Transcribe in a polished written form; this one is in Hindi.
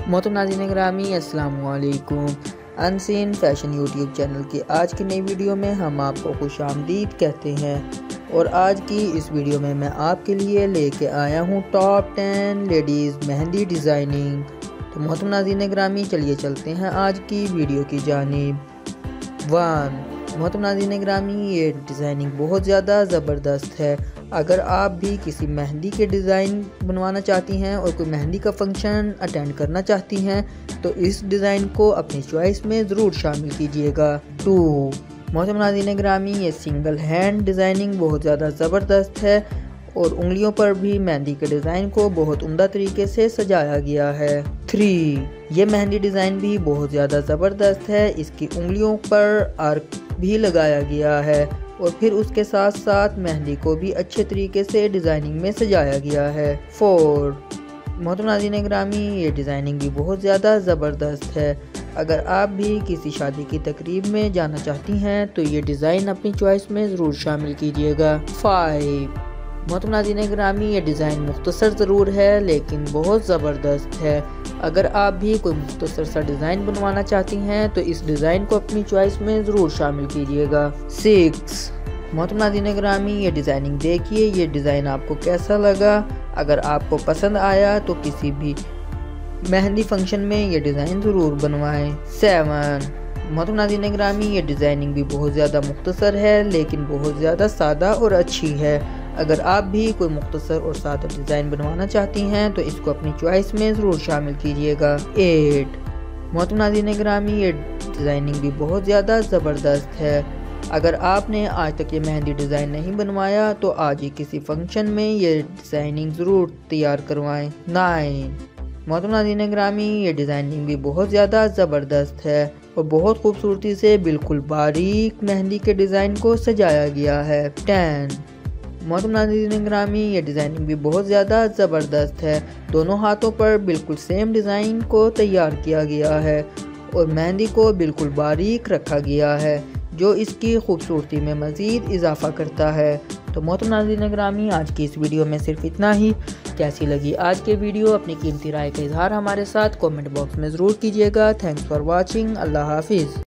मोहतरम नाज़रीन ग्रामी अस्सलाम वालेकुम। अनसीन फैशन यूट्यूब चैनल की आज की नई वीडियो में हम आपको खुश आमदीद कहते हैं और आज की इस वीडियो में मैं आपके लिए लेके आया हूँ टॉप 10 लेडीज़ मेहंदी डिज़ाइनिंग। तो मोहतरम नाज़रीन ग्रामी चलिए चलते हैं आज की वीडियो की जानिब। 1 मोहतरम नाज़रीन ग्रामी ये डिज़ाइनिंग बहुत ज़्यादा ज़बरदस्त है। अगर आप भी किसी मेहंदी के डिज़ाइन बनवाना चाहती हैं और कोई मेहंदी का फंक्शन अटेंड करना चाहती हैं तो इस डिज़ाइन को अपनी चॉइस में ज़रूर शामिल कीजिएगा। 2 मोहतरम नाज़रीन ग्रामी ये सिंगल हैंड डिज़ाइनिंग बहुत ज़्यादा ज़बरदस्त है और उंगलियों पर भी मेहंदी के डिज़ाइन को बहुत उम्दा तरीके से सजाया गया है। 3 ये मेहंदी डिज़ाइन भी बहुत ज़्यादा ज़बरदस्त है। इसकी उंगलियों पर आर्क भी लगाया गया है और फिर उसके साथ साथ मेहंदी को भी अच्छे तरीके से डिज़ाइनिंग में सजाया गया है। 4 मोहतरम नाज़रीन ग्रामी ये डिज़ाइनिंग भी बहुत ज़्यादा ज़बरदस्त है। अगर आप भी किसी शादी की तकरीब में जाना चाहती हैं तो ये डिज़ाइन अपनी चॉइस में ज़रूर शामिल कीजिएगा। 5 मोहतरम नाज़रीन ग्रामी ये डिज़ाइन मुख्तसर ज़रूर है लेकिन बहुत ज़बरदस्त है। अगर आप भी कोई मुख्तसर सा डिज़ाइन बनवाना चाहती हैं तो इस डिज़ाइन को अपनी चॉइस में ज़रूर शामिल कीजिएगा। 6 मोहतरम नाज़रीन ग्रामी ये डिज़ाइनिंग देखिए, ये डिज़ाइन आपको कैसा लगा। अगर आपको पसंद आया तो किसी भी मेहंदी फंक्शन में ये डिज़ाइन ज़रूर बनवाएं। 7 मोहतरम नाज़रीन ग्रामी ये डिज़ाइनिंग भी बहुत ज़्यादा मुख्तसर है लेकिन बहुत ज़्यादा सादा और अच्छी है। अगर आप भी कोई मुख्तसर और सादा डिज़ाइन बनवाना चाहती हैं तो इसको अपनी चॉइस में ज़रूर शामिल कीजिएगा। 8 मोहतरम नाज़रीन ग्रामी ये डिज़ाइनिंग भी बहुत ज़्यादा ज़बरदस्त है। अगर आपने आज तक ये मेहंदी डिज़ाइन नहीं बनवाया तो आज ही किसी फंक्शन में ये डिज़ाइनिंग ज़रूर तैयार करवाएं। 9 मोहतरम नाज़रीन ग्रामी ये डिज़ाइनिंग भी बहुत ज़्यादा ज़बरदस्त है और बहुत खूबसूरती से बिल्कुल बारीक मेहंदी के डिज़ाइन को सजाया गया है। 10 मोहतरम नाज़रीन ग्रामी ये डिज़ाइनिंग भी बहुत ज़्यादा ज़बरदस्त है। दोनों हाथों पर बिल्कुल सेम डिज़ाइन को तैयार किया गया है और मेहंदी को बिल्कुल बारीक रखा गया है जो इसकी खूबसूरती में मज़ीद इजाफ़ा करता है। तो मोहतरम नाज़रीन ग्रामी आज की इस वीडियो में सिर्फ इतना ही। कैसी लगी आज की वीडियो अपनी कीमती राय का इजहार हमारे साथ कमेंट बॉक्स में ज़रूर कीजिएगा। Thanks for watching. अल्लाह हाफिज़।